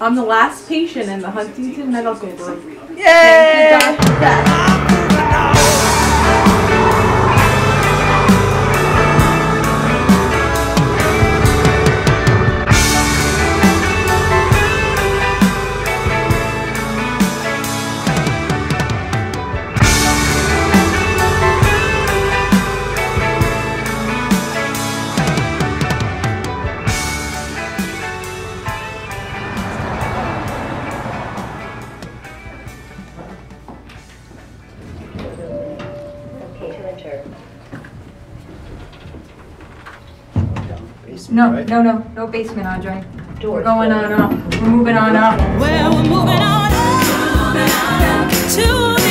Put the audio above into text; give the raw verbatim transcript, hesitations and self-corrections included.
I'm the last patient in the Huntington Medical Group. Yay! Thank you, Doctor Beth. No, no, no, no basement, Andre. We're going on up. We're moving on up. Well, we're moving on up, moving on up to